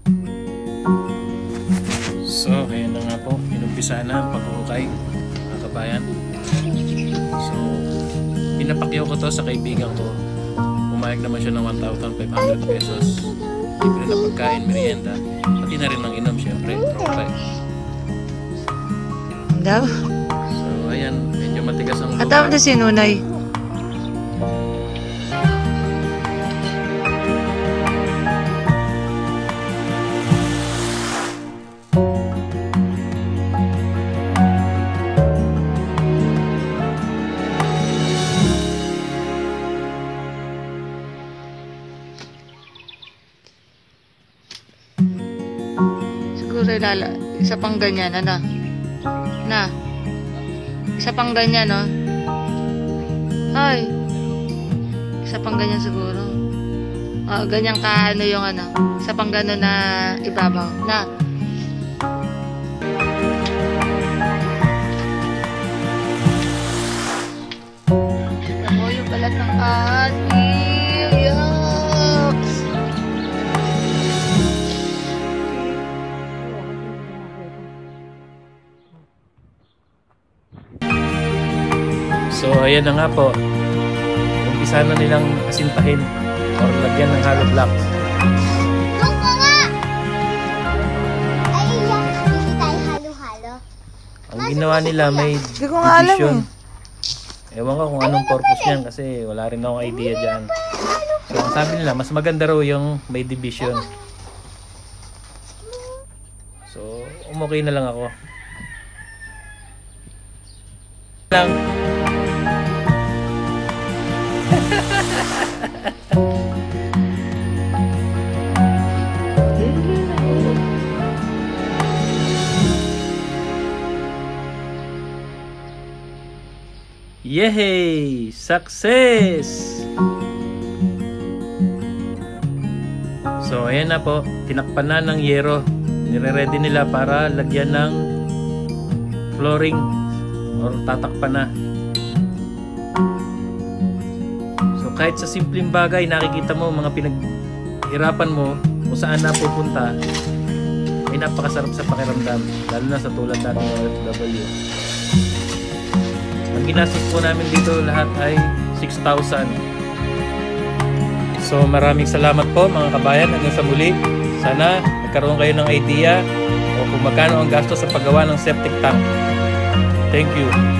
So, ayan na nga po. Inumpisa na ang pagkukay, mga kabayan. So, pinapakyaw ko to sa kaibigan ko. Pumayag naman siya ng 1,500 pesos. Libre na pagkain, merienda. Pati na rin ng inom, syempre. Okay. Daw? So, ayan. Medyo matigas ang lupa. At na si Nunay. Siguro isa pang ganyan, ano? Na? Isa pang ganyan, no? Ay! Isa pang ganyan siguro. Oh, ganyan ka, ano yung ano? Isa pang gano'n na ibabaw. Na? Ako yung balat ng ati. Yucks! So, ayan na nga po. Umpisa na nilang asintahin or lagyan ng hollow blocks. Doon ko nga! Ay, iyak. Hindi tayo halo-halo. Ang ginawa nila may Hindi ko nga alam division. eh. Ewan ko kung anong purpose yan kasi wala rin akong idea dyan. So, ang sabi nila, mas maganda raw yung may division. So, umukay na lang ako. Lang. Yehey! Success! So, ayan na po. Tinakpan na ng yero. Nire-ready nila para lagyan ng flooring or tatakpan na. So, kahit sa simpleng bagay, nakikita mo mga pinaghirapan mo kung saan na pupunta, ay napakasarap sa pakiramdam. Lalo na sa tulad natin ng OFW. Ang ginastos po namin dito lahat ay 6,000. So maraming salamat po mga kabayan hanggang sa muli. Sana nagkaroon kayo ng idea o kung magkano ang gasto sa paggawa ng septic tank. Thank you.